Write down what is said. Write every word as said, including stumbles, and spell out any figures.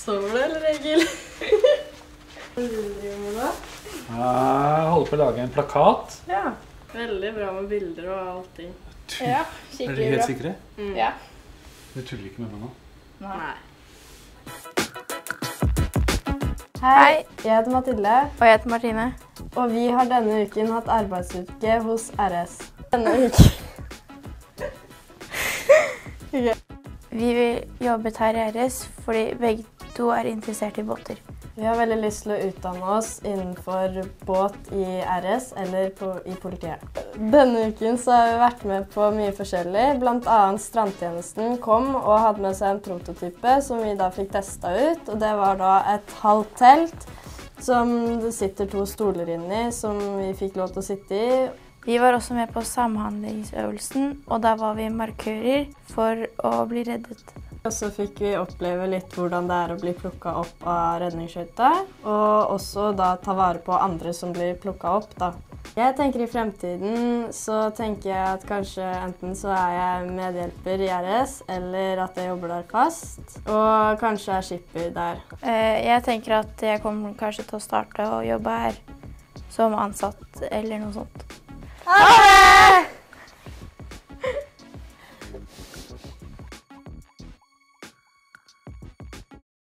Sover du, eller Egil? Hva driver du med da? Jeg holder på å lage en plakat. Ja. Veldig bra med bilder og allting. Ja, Er dere helt sikre? Mm. Ja. Du tuller ikke med meg nå? Nei. Hei, jeg heter Mathilde, Og jeg heter Martine. og vi har denne uken hatt arbeidsuke hos R S. Denne uken. Vi vil jobbe her i R S fordi begge to er interessert i båter. Vi har veldig lyst til å utdanne oss innenfor båt i R S eller på, i politiet. Denne uken så har vi vært med på mye forskjellig. Blant annet Strandtjenesten kom og hadde med seg en prototype som vi da fikk testet ut. Og det var da et halvt telt som det sitter to stoler inni som vi fikk lov til å sitte i. Vi var også med på samhandlingsøvelsen, og da var vi markører for å bli reddet. Og så fikk vi oppleve litt hvordan det er å bli plukket opp av redningsskøyta, og også da ta vare på andre som blir plukket opp da. Jeg tenker i fremtiden så tenker jeg at kanskje enten så er jeg medhjelper i R S, eller at jeg jobber der fast, og kanskje er skipper der. Eh, Jeg tenker at jeg kommer kanskje til å starte å jobbe her som ansatt eller noe sånt. Ha det!